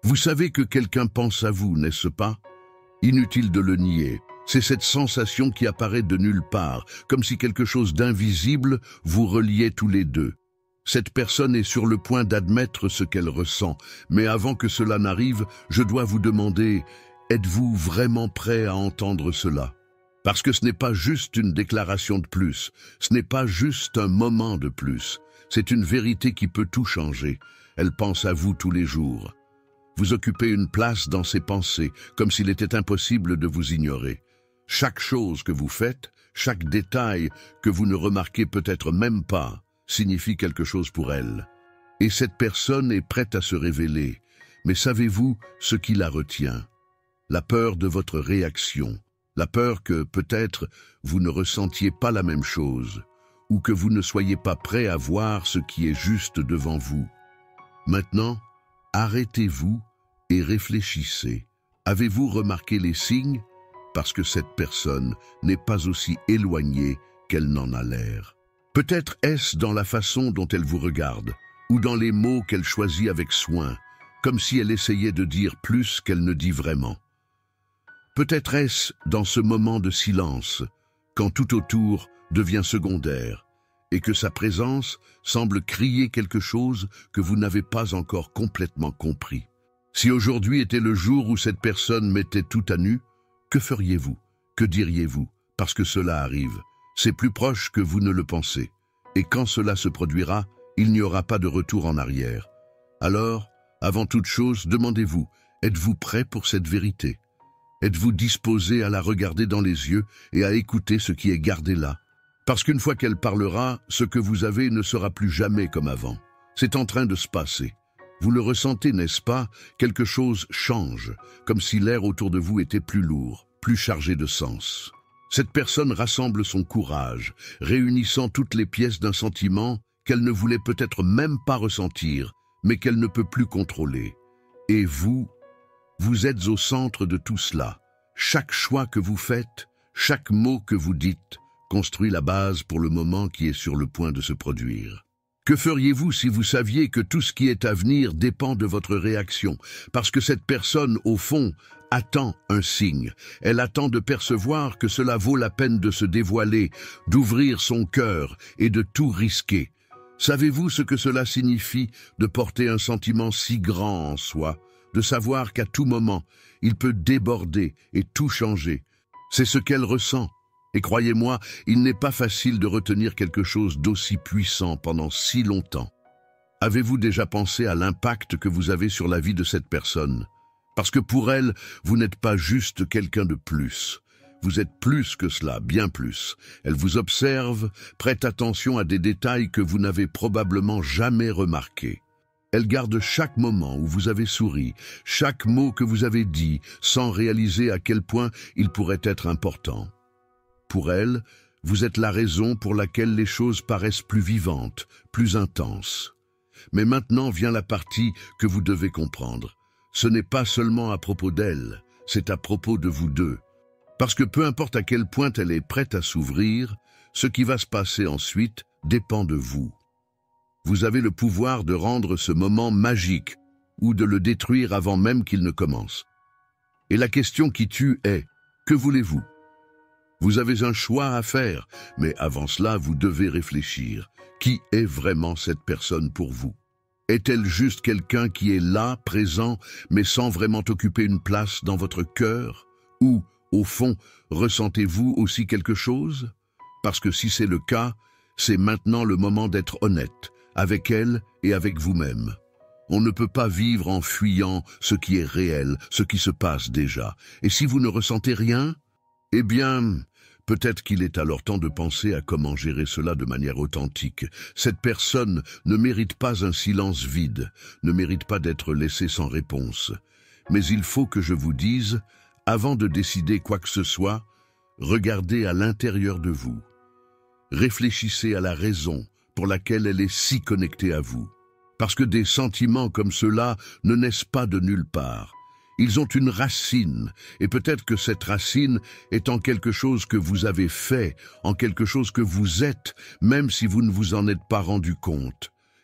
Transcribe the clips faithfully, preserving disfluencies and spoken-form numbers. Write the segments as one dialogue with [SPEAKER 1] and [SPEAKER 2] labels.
[SPEAKER 1] Vous savez que quelqu'un pense à vous, n'est-ce pas? Inutile de le nier. C'est cette sensation qui apparaît de nulle part, comme si quelque chose d'invisible vous reliait tous les deux. Cette personne est sur le point d'admettre ce qu'elle ressent, mais avant que cela n'arrive, je dois vous demander, êtes-vous vraiment prêt à entendre cela? Parce que ce n'est pas juste une déclaration de plus, ce n'est pas juste un moment de plus, c'est une vérité qui peut tout changer. Elle pense à vous tous les jours. Vous occupez une place dans ses pensées, comme s'il était impossible de vous ignorer. Chaque chose que vous faites, chaque détail que vous ne remarquez peut-être même pas, signifie quelque chose pour elle. Et cette personne est prête à se révéler. Mais savez-vous ce qui la retient? La peur de votre réaction, la peur que, peut-être, vous ne ressentiez pas la même chose, ou que vous ne soyez pas prêt à voir ce qui est juste devant vous. Maintenant, arrêtez-vous et réfléchissez. Avez-vous remarqué les signes? Parce que cette personne n'est pas aussi éloignée qu'elle n'en a l'air. Peut-être est-ce dans la façon dont elle vous regarde, ou dans les mots qu'elle choisit avec soin, comme si elle essayait de dire plus qu'elle ne dit vraiment. Peut-être est-ce dans ce moment de silence, quand tout autour devient secondaire, et que sa présence semble crier quelque chose que vous n'avez pas encore complètement compris. Si aujourd'hui était le jour où cette personne mettait tout à nu, que feriez-vous? Que diriez-vous? Parce que cela arrive. C'est plus proche que vous ne le pensez. Et quand cela se produira, il n'y aura pas de retour en arrière. Alors, avant toute chose, demandez-vous, êtes-vous prêt pour cette vérité? Êtes-vous disposé à la regarder dans les yeux et à écouter ce qui est gardé là? Parce qu'une fois qu'elle parlera, ce que vous avez ne sera plus jamais comme avant. C'est en train de se passer. Vous le ressentez, n'est-ce pas? Quelque chose change, comme si l'air autour de vous était plus lourd, plus chargé de sens. Cette personne rassemble son courage, réunissant toutes les pièces d'un sentiment qu'elle ne voulait peut-être même pas ressentir, mais qu'elle ne peut plus contrôler. Et vous, vous êtes au centre de tout cela. Chaque choix que vous faites, chaque mot que vous dites, construit la base pour le moment qui est sur le point de se produire. Que feriez-vous si vous saviez que tout ce qui est à venir dépend de votre réaction? Parce que cette personne, au fond, attend un signe. Elle attend de percevoir que cela vaut la peine de se dévoiler, d'ouvrir son cœur et de tout risquer. Savez-vous ce que cela signifie de porter un sentiment si grand en soi, de savoir qu'à tout moment, il peut déborder et tout changer? C'est ce qu'elle ressent. Et croyez-moi, il n'est pas facile de retenir quelque chose d'aussi puissant pendant si longtemps. Avez-vous déjà pensé à l'impact que vous avez sur la vie de cette personne? Parce que pour elle, vous n'êtes pas juste quelqu'un de plus. Vous êtes plus que cela, bien plus. Elle vous observe, prête attention à des détails que vous n'avez probablement jamais remarqués. Elle garde chaque moment où vous avez souri, chaque mot que vous avez dit, sans réaliser à quel point il pourrait être important. Pour elle, vous êtes la raison pour laquelle les choses paraissent plus vivantes, plus intenses. Mais maintenant vient la partie que vous devez comprendre. Ce n'est pas seulement à propos d'elle, c'est à propos de vous deux. Parce que peu importe à quel point elle est prête à s'ouvrir, ce qui va se passer ensuite dépend de vous. Vous avez le pouvoir de rendre ce moment magique ou de le détruire avant même qu'il ne commence. Et la question qui tue est, que voulez-vous? Vous avez un choix à faire, mais avant cela, vous devez réfléchir. Qui est vraiment cette personne pour vous? Est-elle juste quelqu'un qui est là, présent, mais sans vraiment occuper une place dans votre cœur? Ou, au fond, ressentez-vous aussi quelque chose? Parce que si c'est le cas, c'est maintenant le moment d'être honnête, avec elle et avec vous-même. On ne peut pas vivre en fuyant ce qui est réel, ce qui se passe déjà. Et si vous ne ressentez rien, eh bien, peut-être qu'il est alors temps de penser à comment gérer cela de manière authentique. Cette personne ne mérite pas un silence vide, ne mérite pas d'être laissée sans réponse. Mais il faut que je vous dise, avant de décider quoi que ce soit, regardez à l'intérieur de vous. Réfléchissez à la raison pour laquelle elle est si connectée à vous. Parce que des sentiments comme ceux-là ne naissent pas de nulle part. Ils ont une racine, et peut-être que cette racine est en quelque chose que vous avez fait, en quelque chose que vous êtes, même si vous ne vous en êtes pas rendu compte.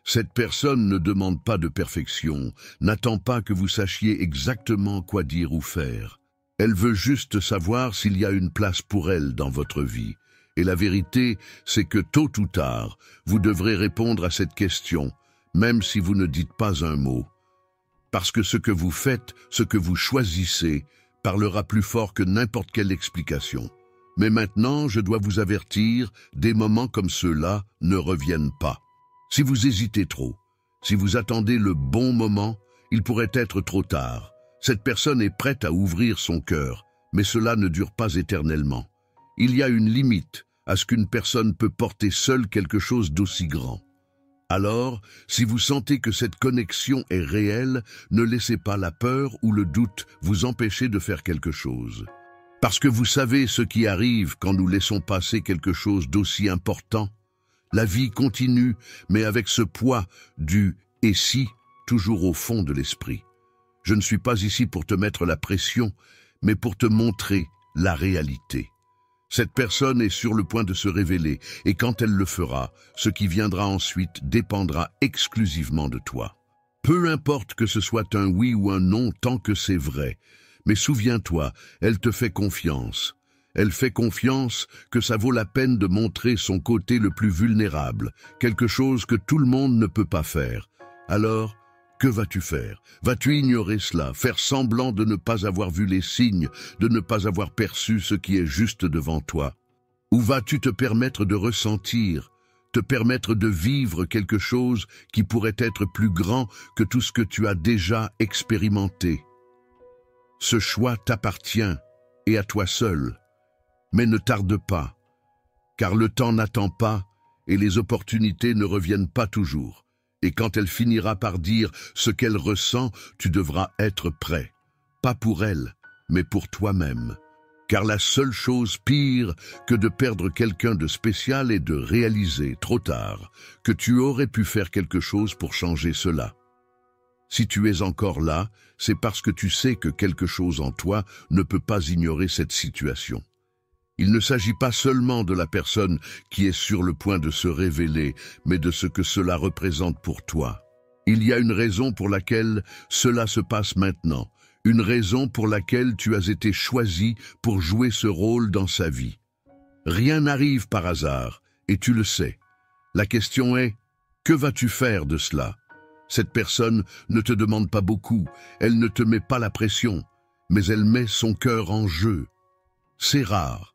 [SPEAKER 1] Cette personne ne demande pas de perfection, n'attend pas que vous sachiez exactement quoi dire ou faire. Elle veut juste savoir s'il y a une place pour elle dans votre vie. Et la vérité, c'est que tôt ou tard, vous devrez répondre à cette question, même si vous ne dites pas un mot. Parce que ce que vous faites, ce que vous choisissez, parlera plus fort que n'importe quelle explication. Mais maintenant, je dois vous avertir, des moments comme ceux-là ne reviennent pas. Si vous hésitez trop, si vous attendez le bon moment, il pourrait être trop tard. Cette personne est prête à ouvrir son cœur, mais cela ne dure pas éternellement. Il y a une limite à ce qu'une personne peut porter seule quelque chose d'aussi grand. Alors, si vous sentez que cette connexion est réelle, ne laissez pas la peur ou le doute vous empêcher de faire quelque chose. Parce que vous savez ce qui arrive quand nous laissons passer quelque chose d'aussi important. La vie continue, mais avec ce poids du « et si » toujours au fond de l'esprit. Je ne suis pas ici pour te mettre la pression, mais pour te montrer la réalité. Cette personne est sur le point de se révéler, et quand elle le fera, ce qui viendra ensuite dépendra exclusivement de toi. Peu importe que ce soit un oui ou un non tant que c'est vrai, mais souviens-toi, elle te fait confiance. Elle fait confiance que ça vaut la peine de montrer son côté le plus vulnérable, quelque chose que tout le monde ne peut pas faire. Alors, que vas-tu faire? Vas-tu ignorer cela, faire semblant de ne pas avoir vu les signes, de ne pas avoir perçu ce qui est juste devant toi? Ou vas-tu te permettre de ressentir, te permettre de vivre quelque chose qui pourrait être plus grand que tout ce que tu as déjà expérimenté? Ce choix t'appartient, et à toi seul. Mais ne tarde pas, car le temps n'attend pas et les opportunités ne reviennent pas toujours. Et quand elle finira par dire ce qu'elle ressent, tu devras être prêt. Pas pour elle, mais pour toi-même. Car la seule chose pire que de perdre quelqu'un de spécial est de réaliser, trop tard, que tu aurais pu faire quelque chose pour changer cela. Si tu es encore là, c'est parce que tu sais que quelque chose en toi ne peut pas ignorer cette situation. Il ne s'agit pas seulement de la personne qui est sur le point de se révéler, mais de ce que cela représente pour toi. Il y a une raison pour laquelle cela se passe maintenant, une raison pour laquelle tu as été choisi pour jouer ce rôle dans sa vie. Rien n'arrive par hasard, et tu le sais. La question est, que vas-tu faire de cela? Cette personne ne te demande pas beaucoup, elle ne te met pas la pression, mais elle met son cœur en jeu. C'est rare.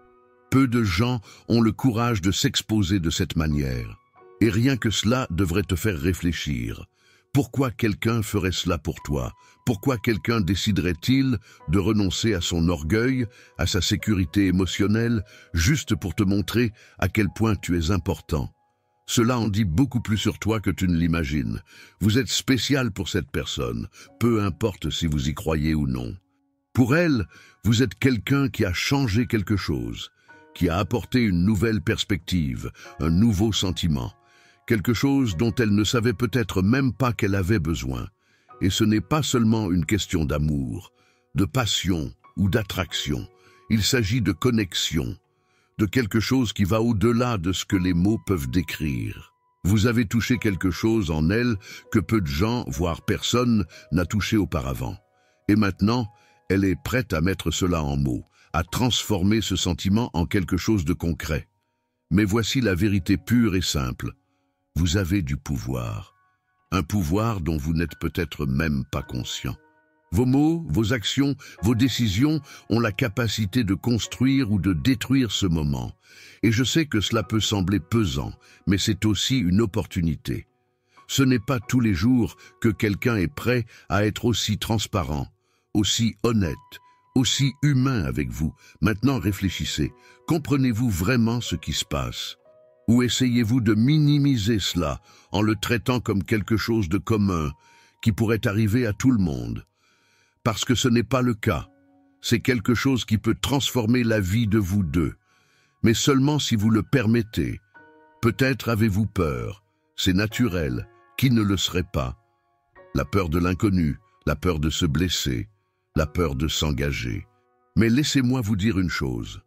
[SPEAKER 1] Peu de gens ont le courage de s'exposer de cette manière. Et rien que cela devrait te faire réfléchir. Pourquoi quelqu'un ferait cela pour toi? Pourquoi quelqu'un déciderait-il de renoncer à son orgueil, à sa sécurité émotionnelle, juste pour te montrer à quel point tu es important? Cela en dit beaucoup plus sur toi que tu ne l'imagines. Vous êtes spécial pour cette personne, peu importe si vous y croyez ou non. Pour elle, vous êtes quelqu'un qui a changé quelque chose, qui a apporté une nouvelle perspective, un nouveau sentiment, quelque chose dont elle ne savait peut-être même pas qu'elle avait besoin. Et ce n'est pas seulement une question d'amour, de passion ou d'attraction. Il s'agit de connexion, de quelque chose qui va au-delà de ce que les mots peuvent décrire. Vous avez touché quelque chose en elle que peu de gens, voire personne, n'a touché auparavant. Et maintenant, elle est prête à mettre cela en mots, à transformer ce sentiment en quelque chose de concret. Mais voici la vérité pure et simple. Vous avez du pouvoir. Un pouvoir dont vous n'êtes peut-être même pas conscient. Vos mots, vos actions, vos décisions ont la capacité de construire ou de détruire ce moment. Et je sais que cela peut sembler pesant, mais c'est aussi une opportunité. Ce n'est pas tous les jours que quelqu'un est prêt à être aussi transparent, aussi honnête, aussi humain avec vous. Maintenant réfléchissez. Comprenez-vous vraiment ce qui se passe? Ou essayez-vous de minimiser cela en le traitant comme quelque chose de commun qui pourrait arriver à tout le monde? Parce que ce n'est pas le cas. C'est quelque chose qui peut transformer la vie de vous deux. Mais seulement si vous le permettez. Peut-être avez-vous peur. C'est naturel. Qui ne le serait pas? La peur de l'inconnu, la peur de se blesser, la peur de s'engager. Mais laissez-moi vous dire une chose.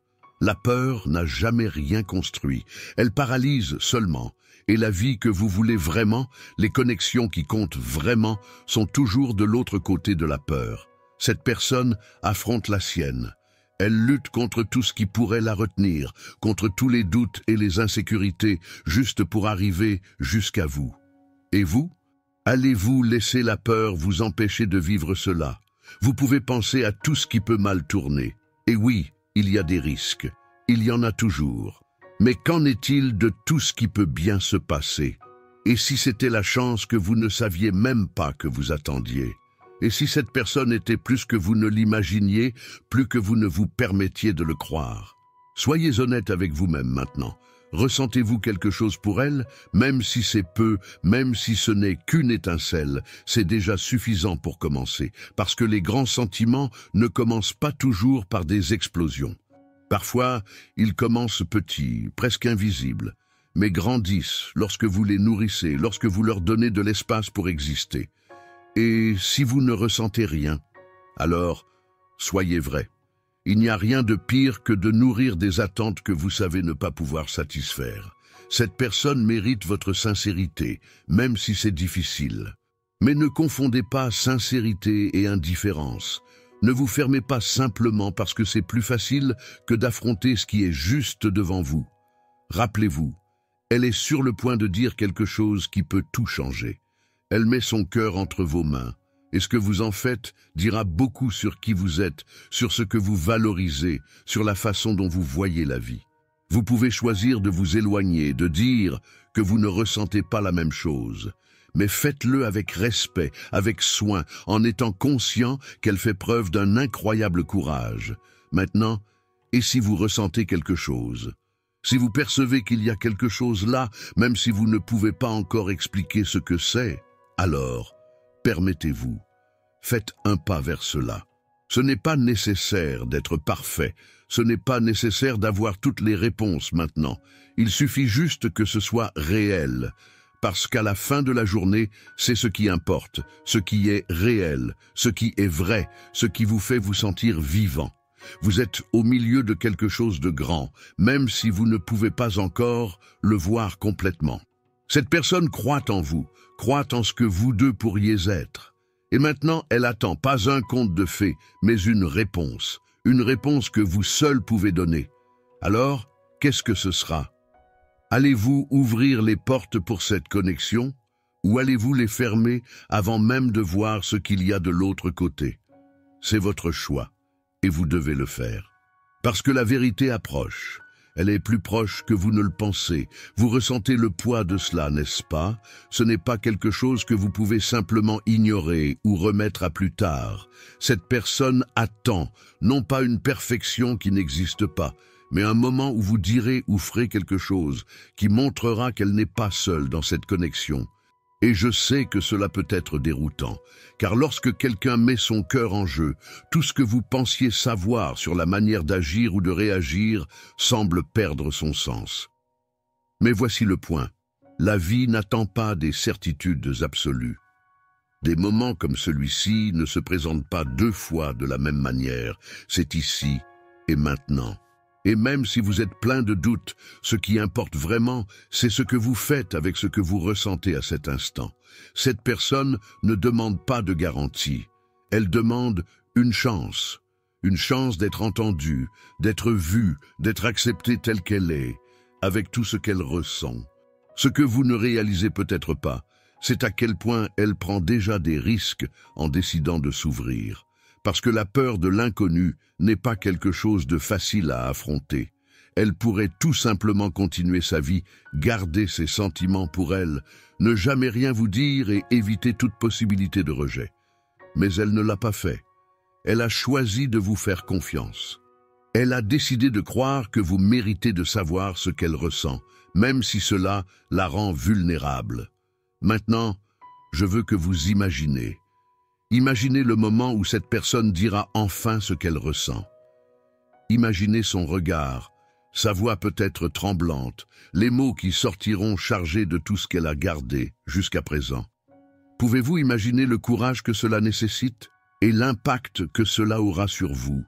[SPEAKER 1] La peur n'a jamais rien construit, elle paralyse seulement. Et la vie que vous voulez vraiment, les connexions qui comptent vraiment, sont toujours de l'autre côté de la peur. Cette personne affronte la sienne. Elle lutte contre tout ce qui pourrait la retenir, contre tous les doutes et les insécurités, juste pour arriver jusqu'à vous. Et vous? Allez-vous laisser la peur vous empêcher de vivre cela? Vous pouvez penser à tout ce qui peut mal tourner. Et oui, il y a des risques. Il y en a toujours. Mais qu'en est-il de tout ce qui peut bien se passer? Et si c'était la chance que vous ne saviez même pas que vous attendiez? Et si cette personne était plus que vous ne l'imaginiez, plus que vous ne vous permettiez de le croire? Soyez honnête avec vous-même maintenant. Ressentez-vous quelque chose pour elle? Même si c'est peu, même si ce n'est qu'une étincelle, c'est déjà suffisant pour commencer, parce que les grands sentiments ne commencent pas toujours par des explosions. Parfois, ils commencent petits, presque invisibles, mais grandissent lorsque vous les nourrissez, lorsque vous leur donnez de l'espace pour exister. Et si vous ne ressentez rien, alors soyez vrai. Il n'y a rien de pire que de nourrir des attentes que vous savez ne pas pouvoir satisfaire. Cette personne mérite votre sincérité, même si c'est difficile. Mais ne confondez pas sincérité et indifférence. Ne vous fermez pas simplement parce que c'est plus facile que d'affronter ce qui est juste devant vous. Rappelez-vous, elle est sur le point de dire quelque chose qui peut tout changer. Elle met son cœur entre vos mains, et ce que vous en faites dira beaucoup sur qui vous êtes, sur ce que vous valorisez, sur la façon dont vous voyez la vie. Vous pouvez choisir de vous éloigner, de dire que vous ne ressentez pas la même chose. Mais faites-le avec respect, avec soin, en étant conscient qu'elle fait preuve d'un incroyable courage. Maintenant, et si vous ressentez quelque chose? Si vous percevez qu'il y a quelque chose là, même si vous ne pouvez pas encore expliquer ce que c'est, alors, permettez-vous. Faites un pas vers cela. Ce n'est pas nécessaire d'être parfait. Ce n'est pas nécessaire d'avoir toutes les réponses maintenant. Il suffit juste que ce soit réel. Parce qu'à la fin de la journée, c'est ce qui importe, ce qui est réel, ce qui est vrai, ce qui vous fait vous sentir vivant. Vous êtes au milieu de quelque chose de grand, même si vous ne pouvez pas encore le voir complètement. Cette personne croit en vous, croit en ce que vous deux pourriez être. Et maintenant, elle attend pas un conte de fées, mais une réponse, une réponse que vous seul pouvez donner. Alors, qu'est-ce que ce sera ? Allez-vous ouvrir les portes pour cette connexion ou allez-vous les fermer avant même de voir ce qu'il y a de l'autre côté? C'est votre choix et vous devez le faire. Parce que la vérité approche. Elle est plus proche que vous ne le pensez. Vous ressentez le poids de cela, n'est-ce pas? Ce n'est pas quelque chose que vous pouvez simplement ignorer ou remettre à plus tard. Cette personne attend, non pas une perfection qui n'existe pas, mais un moment où vous direz ou ferez quelque chose qui montrera qu'elle n'est pas seule dans cette connexion. Et je sais que cela peut être déroutant, car lorsque quelqu'un met son cœur en jeu, tout ce que vous pensiez savoir sur la manière d'agir ou de réagir semble perdre son sens. Mais voici le point. La vie n'attend pas des certitudes absolues. Des moments comme celui-ci ne se présentent pas deux fois de la même manière. C'est ici et maintenant. Et même si vous êtes plein de doutes, ce qui importe vraiment, c'est ce que vous faites avec ce que vous ressentez à cet instant. Cette personne ne demande pas de garantie. Elle demande une chance. Une chance d'être entendue, d'être vue, d'être acceptée telle qu'elle est, avec tout ce qu'elle ressent. Ce que vous ne réalisez peut-être pas, c'est à quel point elle prend déjà des risques en décidant de s'ouvrir. Parce que la peur de l'inconnu n'est pas quelque chose de facile à affronter. Elle pourrait tout simplement continuer sa vie, garder ses sentiments pour elle, ne jamais rien vous dire et éviter toute possibilité de rejet. Mais elle ne l'a pas fait. Elle a choisi de vous faire confiance. Elle a décidé de croire que vous méritez de savoir ce qu'elle ressent, même si cela la rend vulnérable. Maintenant, je veux que vous imaginez. Imaginez le moment où cette personne dira enfin ce qu'elle ressent. Imaginez son regard, sa voix peut-être tremblante, les mots qui sortiront chargés de tout ce qu'elle a gardé jusqu'à présent. Pouvez-vous imaginer le courage que cela nécessite et l'impact que cela aura sur vous?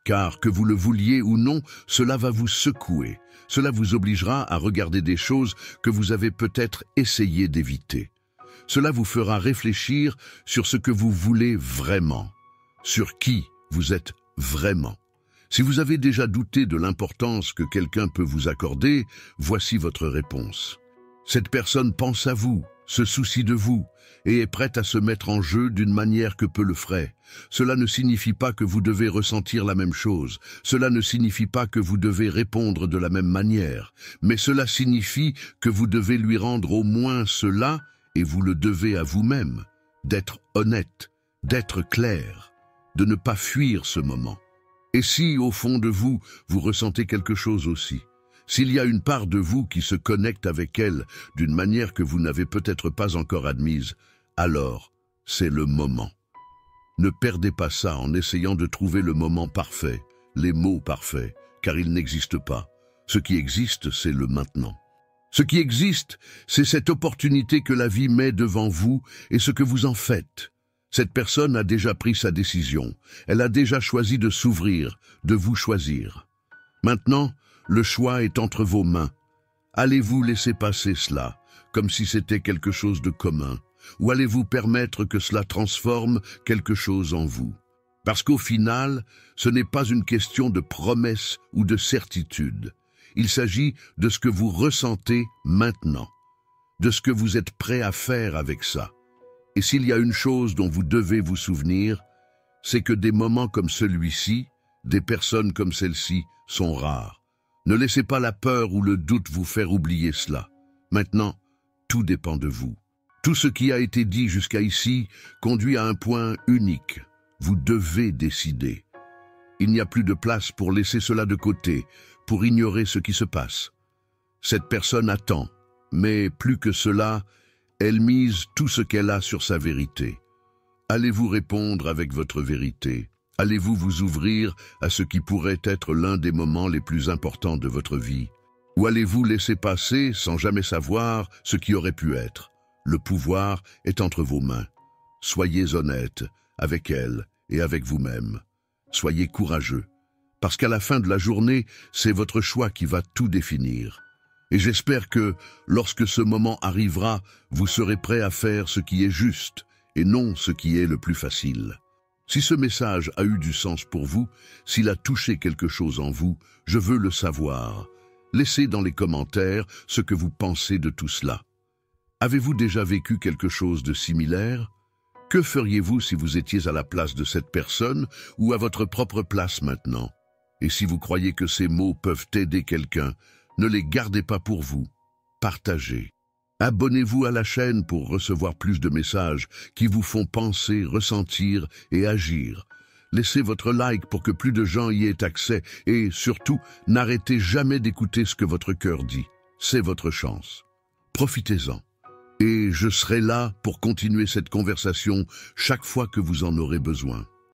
[SPEAKER 1] car que vous le vouliez ou non, cela va vous secouer. Cela vous obligera à regarder des choses que vous avez peut-être essayé d'éviter. Cela vous fera réfléchir sur ce que vous voulez vraiment, sur qui vous êtes vraiment. Si vous avez déjà douté de l'importance que quelqu'un peut vous accorder, voici votre réponse. Cette personne pense à vous, se soucie de vous et est prête à se mettre en jeu d'une manière que peu le ferait. Cela ne signifie pas que vous devez ressentir la même chose, cela ne signifie pas que vous devez répondre de la même manière, mais cela signifie que vous devez lui rendre au moins cela, et vous le devez à vous-même, d'être honnête, d'être clair, de ne pas fuir ce moment. Et si, au fond de vous, vous ressentez quelque chose aussi, s'il y a une part de vous qui se connecte avec elle d'une manière que vous n'avez peut-être pas encore admise, alors c'est le moment. Ne perdez pas ça en essayant de trouver le moment parfait, les mots parfaits, car ils n'existent pas. Ce qui existe, c'est le maintenant. Ce qui existe, c'est cette opportunité que la vie met devant vous et ce que vous en faites. Cette personne a déjà pris sa décision. Elle a déjà choisi de s'ouvrir, de vous choisir. Maintenant, le choix est entre vos mains. Allez-vous laisser passer cela, comme si c'était quelque chose de commun, ou allez-vous permettre que cela transforme quelque chose en vous? Parce qu'au final, ce n'est pas une question de promesse ou de certitude. Il s'agit de ce que vous ressentez maintenant, de ce que vous êtes prêt à faire avec ça. Et s'il y a une chose dont vous devez vous souvenir, c'est que des moments comme celui-ci, des personnes comme celle-ci, sont rares. Ne laissez pas la peur ou le doute vous faire oublier cela. Maintenant, tout dépend de vous. Tout ce qui a été dit jusqu'à ici conduit à un point unique. Vous devez décider. Il n'y a plus de place pour laisser cela de côté, pour ignorer ce qui se passe. Cette personne attend, mais plus que cela, elle mise tout ce qu'elle a sur sa vérité. Allez-vous répondre avec votre vérité? Allez-vous vous ouvrir à ce qui pourrait être l'un des moments les plus importants de votre vie? Ou allez-vous laisser passer sans jamais savoir ce qui aurait pu être? Le pouvoir est entre vos mains. Soyez honnête avec elle et avec vous-même. Soyez courageux, parce qu'à la fin de la journée, c'est votre choix qui va tout définir. Et j'espère que, lorsque ce moment arrivera, vous serez prêt à faire ce qui est juste, et non ce qui est le plus facile. Si ce message a eu du sens pour vous, s'il a touché quelque chose en vous, je veux le savoir. Laissez dans les commentaires ce que vous pensez de tout cela. Avez-vous déjà vécu quelque chose de similaire? Que feriez-vous si vous étiez à la place de cette personne ou à votre propre place maintenant? Et si vous croyez que ces mots peuvent aider quelqu'un, ne les gardez pas pour vous. Partagez. Abonnez-vous à la chaîne pour recevoir plus de messages qui vous font penser, ressentir et agir. Laissez votre like pour que plus de gens y aient accès et, surtout, n'arrêtez jamais d'écouter ce que votre cœur dit. C'est votre chance. Profitez-en. Et je serai là pour continuer cette conversation chaque fois que vous en aurez besoin.